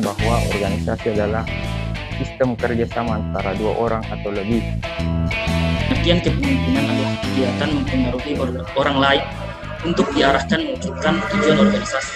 bahwa organisasi adalah sistem kerjasama antara dua orang atau lebih. Pengertian kepemimpinan adalah kegiatan mempengaruhi orang lain untuk diarahkan mewujudkan tujuan organisasi.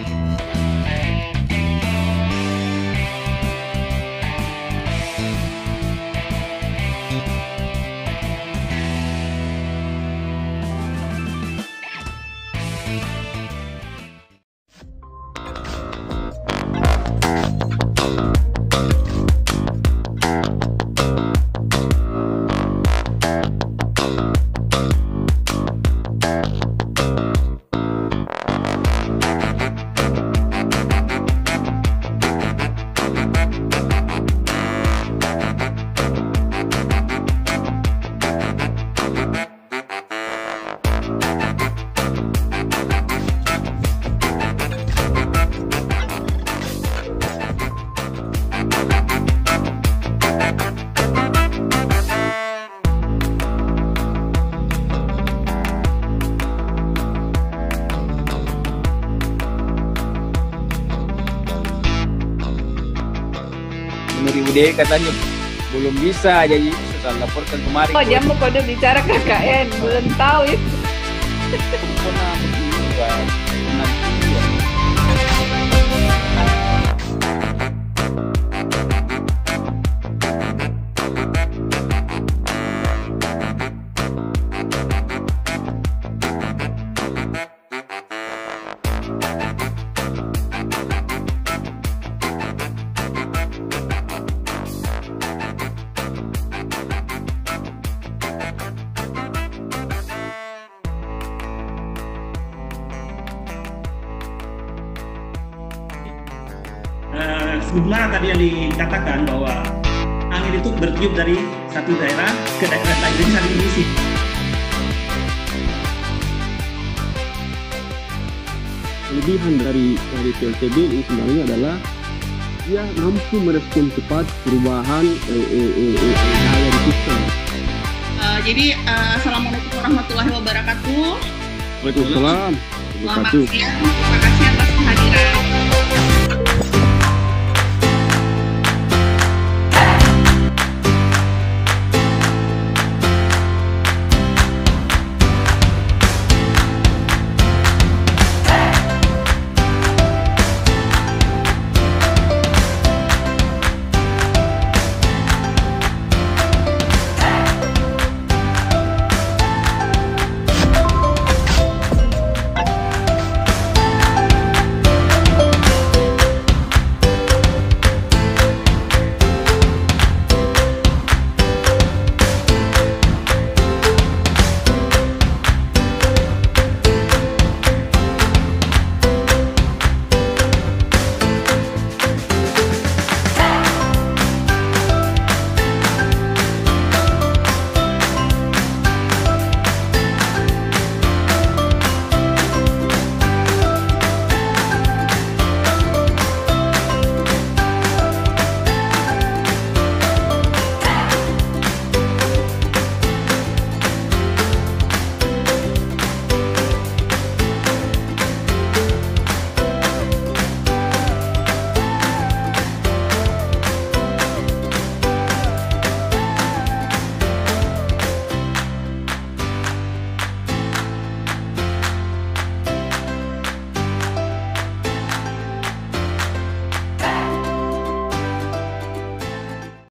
Dia katanya belum bisa, jadi saya laporkan kemarin. Oh, dia mau kode bicara KKN, belum tahu itu. Pernah diduga, pernah diduga. Sebagaimana tadi yang dikatakan bahwa angin itu bertiup dari satu daerah ke daerah lain, jadi saling mengisi. Kelebihan dari PLTB ini sebenarnya adalah dia mampu merespon cepat perubahan daya di sistem. Jadi assalamualaikum warahmatullahi wabarakatuh. Waalaikumsalam. Selamat siang, terima kasih atas kehadiran.